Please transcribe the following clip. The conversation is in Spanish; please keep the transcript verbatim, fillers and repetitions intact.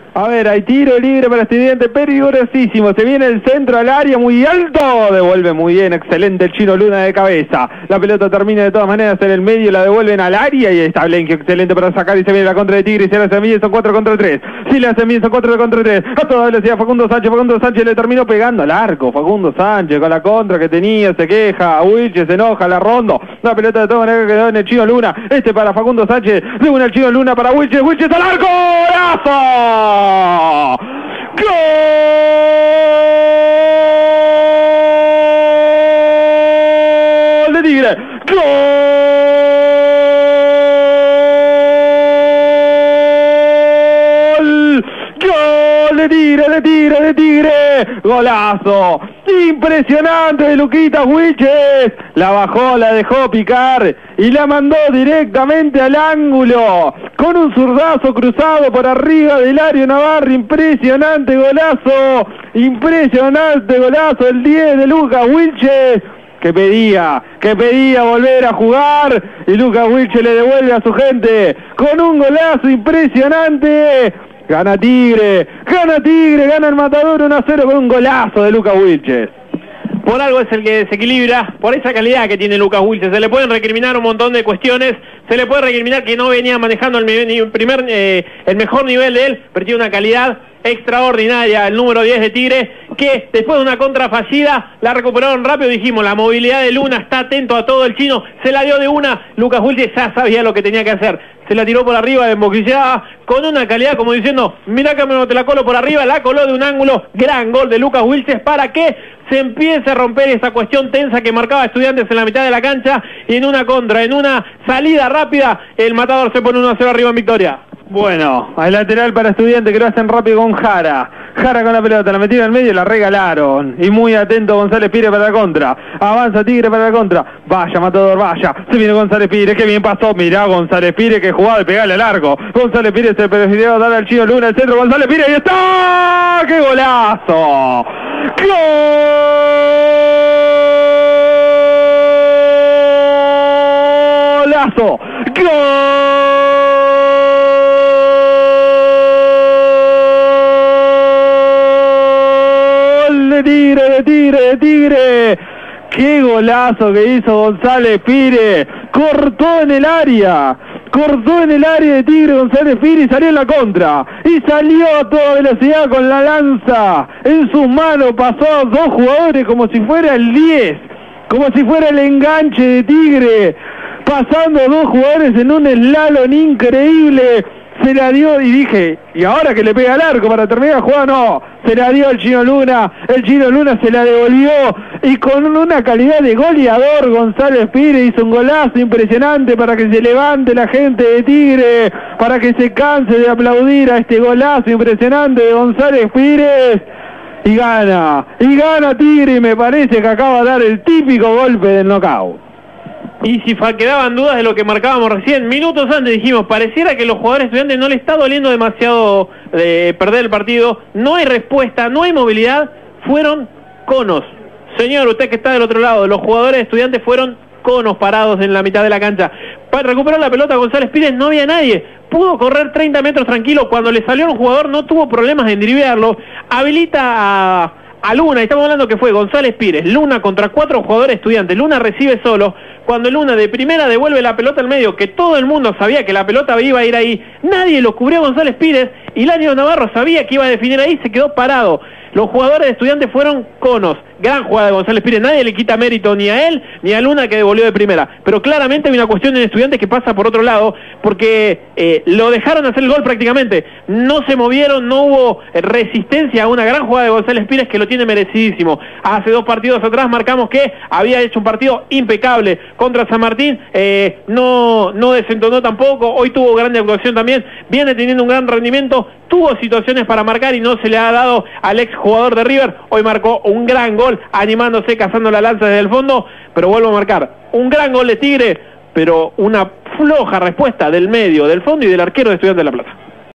A ver, hay tiro libre para Estudiantes, peligrosísimo, se viene el centro al área, muy alto, devuelve muy bien, excelente el Chino Luna de cabeza, la pelota termina de todas maneras en el medio, la devuelven al área y está Blenque, excelente para sacar y se viene la contra de Tigre y se la hace bien, son cuatro contra tres, si le hacen bien son cuatro contra tres, a toda velocidad Facundo Sánchez, Facundo Sánchez le terminó pegando al arco, Facundo Sánchez con la contra que tenía, se queja, Wilches se enoja, la rondo, la pelota de todas maneras quedó en el Chino Luna, este para Facundo Sánchez, de una el Chino Luna para Wilches, Wilches al arco, ¡golazo! ¡Gol de Tigre! ¡Gol! ¡Gol de Tigre, de Tigre, de Tigre! ¡Golazo! Impresionante de Luquitas Wilches, la bajó, la dejó picar y la mandó directamente al ángulo con un zurdazo cruzado por arriba del Hilario Navarro. Impresionante golazo, impresionante golazo, el diez de Lucas Wilches, que pedía, que pedía volver a jugar, y Lucas Wilches le devuelve a su gente con un golazo impresionante. Gana Tigre, gana Tigre, gana el Matador uno a cero con un golazo de Lucas Wilches. Por algo es el que desequilibra, por esa calidad que tiene Lucas Wilches. Se le pueden recriminar un montón de cuestiones, se le puede recriminar que no venía manejando el, primer, eh, el mejor nivel de él, pero tiene una calidad extraordinaria el número diez de Tigre, que después de una contra fallida la recuperaron rápido. Dijimos, la movilidad de Luna, está atento a todo el Chino, se la dio de una, Lucas Wilches ya sabía lo que tenía que hacer, se la tiró por arriba, desmoquillada, con una calidad como diciendo, mirá que me te la colo por arriba, la coló de un ángulo. Gran gol de Lucas Wilches para que se empiece a romper esa cuestión tensa que marcaba Estudiantes en la mitad de la cancha, y en una contra, en una salida rápida, el Matador se pone uno a cero arriba en victoria. Bueno, al lateral para Estudiantes que lo hacen rápido con Jara. Jara con la pelota, la metieron al medio y la regalaron. Y muy atento González Pires para la contra. Avanza Tigre para la contra. Vaya, Matador, vaya. Se viene González Pires, que bien pasó. Mirá González Pires que jugaba de pegarle al arco. González Pires se prefirió dar al Chino Luna, el centro. González Pires, y está. ¡Qué golazo! ¡Golazo! ¡Gol! De Tigre, de Tigre, de Tigre. Qué golazo que hizo González Pires. Cortó en el área. Cortó en el área de Tigre González Pires y salió en la contra. Y salió a toda velocidad con la lanza en sus manos. Pasó a dos jugadores como si fuera el diez. Como si fuera el enganche de Tigre. Pasando a dos jugadores en un slalom increíble. Se la dio y dije, y ahora que le pega al arco para terminar la jugada, no, se la dio el Chino Luna, el Chino Luna se la devolvió, y con una calidad de goleador González Pires hizo un golazo impresionante para que se levante la gente de Tigre, para que se canse de aplaudir a este golazo impresionante de González Pires, y gana, y gana Tigre, y me parece que acaba de dar el típico golpe del knockout. Y si quedaban dudas de lo que marcábamos recién, minutos antes dijimos, pareciera que los jugadores Estudiantes no le está doliendo demasiado eh, perder el partido, no hay respuesta, no hay movilidad, fueron conos. Señor, usted que está del otro lado, los jugadores Estudiantes fueron conos parados en la mitad de la cancha. Para recuperar la pelota González Pires no había nadie, pudo correr treinta metros tranquilo, cuando le salió un jugador no tuvo problemas en dribearlo, habilita a... a Luna, estamos hablando que fue González Pires, Luna contra cuatro jugadores Estudiantes, Luna recibe solo, cuando Luna de primera devuelve la pelota al medio, que todo el mundo sabía que la pelota iba a ir ahí, nadie lo cubrió a González Pires, y Hilario Navarro sabía que iba a definir ahí, se quedó parado. Los jugadores de Estudiantes fueron conos. Gran jugada de González Pires, nadie le quita mérito ni a él ni a Luna que devolvió de primera, pero claramente hay una cuestión en Estudiantes que pasa por otro lado, porque eh, lo dejaron hacer el gol prácticamente, no se movieron, no hubo resistencia a una gran jugada de González Pires que lo tiene merecidísimo. Hace dos partidos atrás marcamos que había hecho un partido impecable contra San Martín, eh, no, no desentonó tampoco, hoy tuvo gran actuación también, viene teniendo un gran rendimiento, tuvo situaciones para marcar y no se le ha dado al ex jugador de River, hoy marcó un gran gol, animándose, cazando la lanza desde el fondo, pero vuelvo a marcar, un gran gol de Tigre, pero una floja respuesta del medio, del fondo y del arquero de Estudiantes de La Plata.